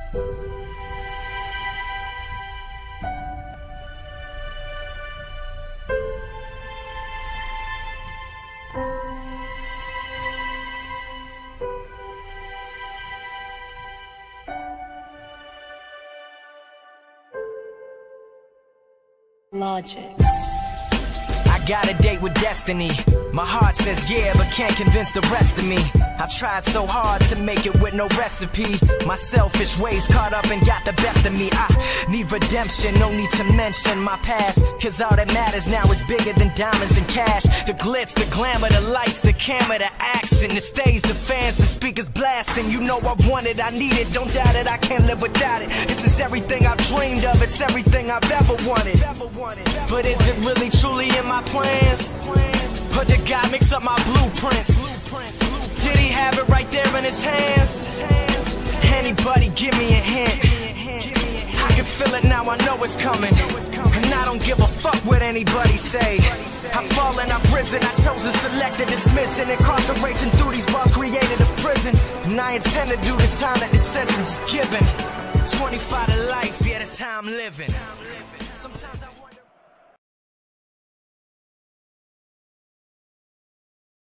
Logic. I got a date with destiny. My heart says yeah, but can't convince the rest of me. I tried so hard to make it with no recipe. My selfish ways caught up and got the best of me. I need redemption, no need to mention my past, cause all that matters now is bigger than diamonds and cash. The glitz, the glamour, the lights, the camera, the action, the stage, the fans, the speakers blasting. You know I want it, I need it, don't doubt it, I can't live without it. This is everything I've dreamed of, it's everything I've ever wanted. But is it really truly in my plans? Or did God mix up my blueprints? Did he have it right there in his hands? Anybody give me a hint? I can feel it now, I know it's coming. And I don't give a fuck what anybody say. I've fallen, I've risen, I chose to select and dismiss. And incarceration through these walls created a prison. And I intend to do the time that this sentence is given. 25 to life, yeah, that's how I'm living. Sometimes I